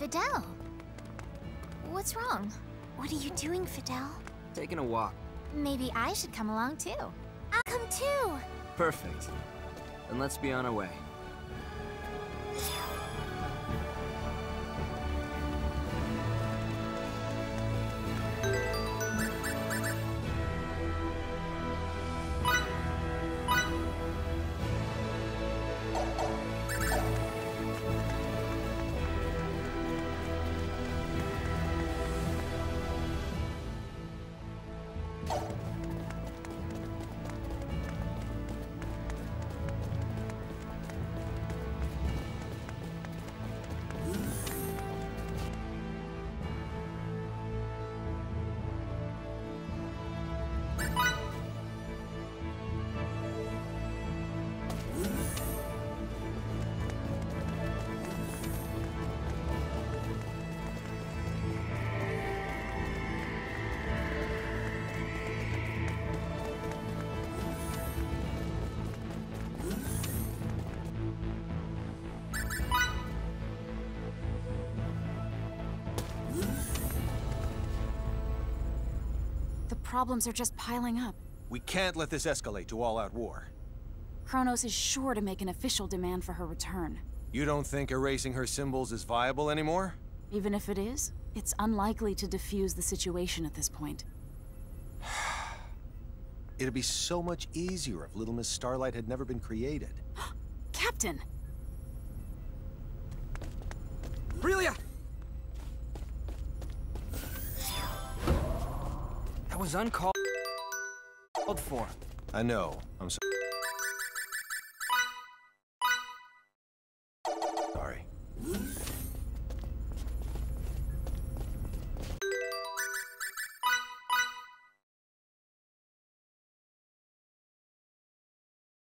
Fidel! What's wrong? What are you doing, Fidel? Taking a walk. Maybe I should come along too. I'll come too! Perfect. Then let's be on our way. The problems are just piling up. We can't let this escalate to all-out war. Kronos is sure to make an official demand for her return. You don't think erasing her symbols is viable anymore? Even if it is, it's unlikely to defuse the situation at this point. It'd be so much easier if Little Miss Starlight had never been created. Captain! Aurelia! That was uncalled for. I know. I'm sorry.